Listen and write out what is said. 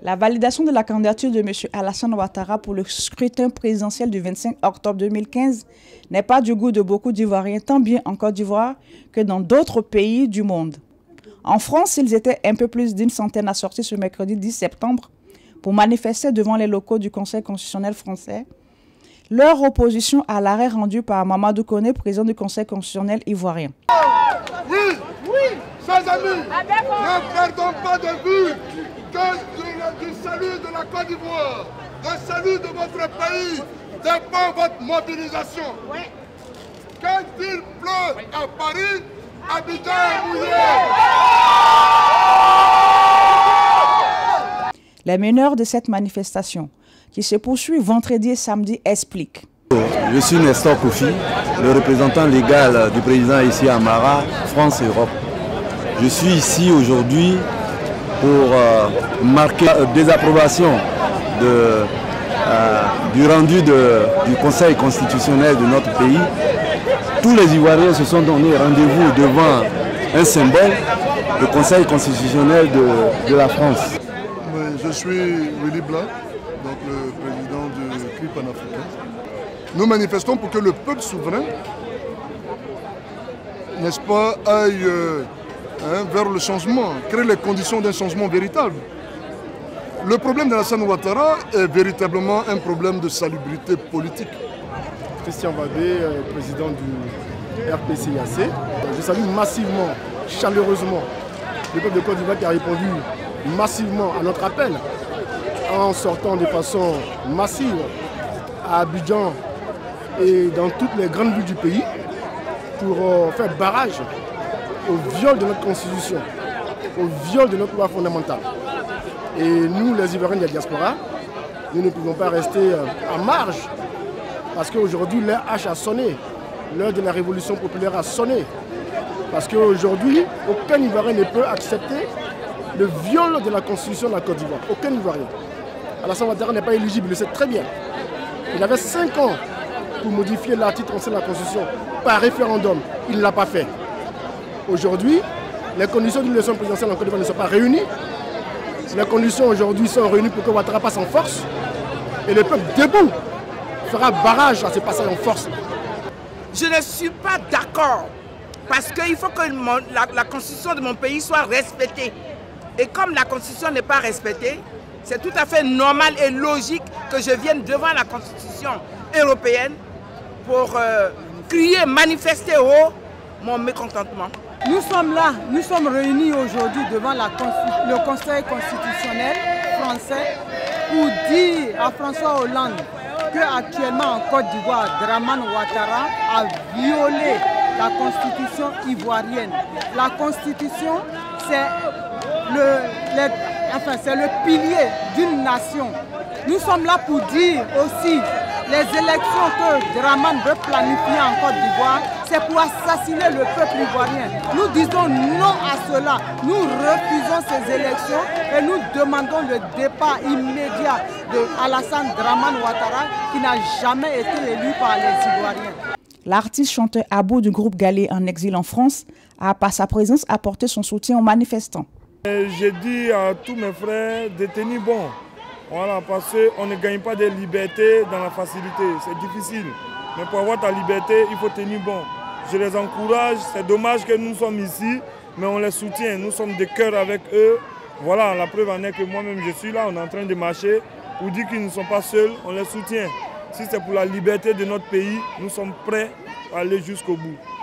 La validation de la candidature de M. Alassane Ouattara pour le scrutin présidentiel du 25 octobre 2015 n'est pas du goût de beaucoup d'Ivoiriens, tant bien en Côte d'Ivoire que dans d'autres pays du monde. En France, ils étaient un peu plus d'une centaine à sortir ce mercredi 10 septembre pour manifester devant les locaux du Conseil constitutionnel français leur opposition à l'arrêt rendu par Mamadou Koné, président du Conseil constitutionnel ivoirien. Oui, chers amis, ne perdons pas de vue que du salut de la Côte d'Ivoire, du salut de votre pays, dépend votre mobilisation. Quand il pleut à Paris, Abidjan est mouillé. Les meneurs de cette manifestation, qui se poursuit vendredi et samedi, expliquent. Je suis Nestor Kofi, le représentant légal du président ici à Mara, France et Europe. Je suis ici aujourd'hui pour marquer la désapprobation du rendu du Conseil constitutionnel de notre pays. Tous les Ivoiriens se sont donné rendez-vous devant un symbole, le Conseil constitutionnel de la France. Je suis Willy Blanc, donc le président du CRI panafricain. Nous manifestons pour que le peuple souverain, n'est-ce pas, aille vers le changement, créer les conditions d'un changement véritable. Le problème d'Alassane Ouattara est véritablement un problème de salubrité politique. Christian Wadé, président du RPCIAC. Je salue massivement, chaleureusement, le peuple de Côte d'Ivoire qui a répondu massivement à notre appel en sortant de façon massive à Abidjan et dans toutes les grandes villes du pays pour faire barrage au viol de notre constitution, au viol de notre loi fondamentale. Et nous, les Ivoiriens de la diaspora, nous ne pouvons pas rester en marge parce qu'aujourd'hui, l'heure H a sonné, l'heure de la révolution populaire a sonné. Parce qu'aujourd'hui, aucun Ivoirien ne peut accepter le viol de la constitution de la Côte d'Ivoire. Aucun Ivoirien. Alassane Ouattara n'est pas éligible, il le sait très bien. Il avait 5 ans pour modifier l'article 37 de la Constitution par référendum. Il ne l'a pas fait. Aujourd'hui, les conditions d'une élection présidentielle en Côte d'Ivoire ne sont pas réunies. Les conditions aujourd'hui sont réunies pour que Ouattara passe en force. Et le peuple debout fera barrage à ce passage en force. Je ne suis pas d'accord parce qu'il faut que la constitution de mon pays soit respectée. Et comme la constitution n'est pas respectée, c'est tout à fait normal et logique que je vienne devant la constitution européenne pour crier, manifester haut mon mécontentement. Nous sommes là, nous sommes réunis aujourd'hui devant le Conseil constitutionnel français pour dire à François Hollande qu'actuellement en Côte d'Ivoire, Dramane Ouattara a violé la constitution ivoirienne. La constitution, c'est le pilier d'une nation. Nous sommes là pour dire aussi les élections que Dramane veut planifier en Côte d'Ivoire, c'est pour assassiner le peuple ivoirien. Nous disons non à cela. Nous refusons ces élections et nous demandons le départ immédiat de Alassane Dramane Ouattara qui n'a jamais été élu par les Ivoiriens. L'artiste chanteur Abou du groupe Galé en exil en France a par sa présence apporté son soutien aux manifestants. J'ai dit à tous mes frères de tenir bon. Voilà, parce qu'on ne gagne pas de liberté dans la facilité, c'est difficile. Mais pour avoir ta liberté, il faut tenir bon. Je les encourage, c'est dommage que nous sommes ici, mais on les soutient, nous sommes de cœur avec eux. Voilà, la preuve en est que moi-même je suis là, on est en train de marcher pour dire qu'ils ne sont pas seuls, on les soutient. Si c'est pour la liberté de notre pays, nous sommes prêts à aller jusqu'au bout.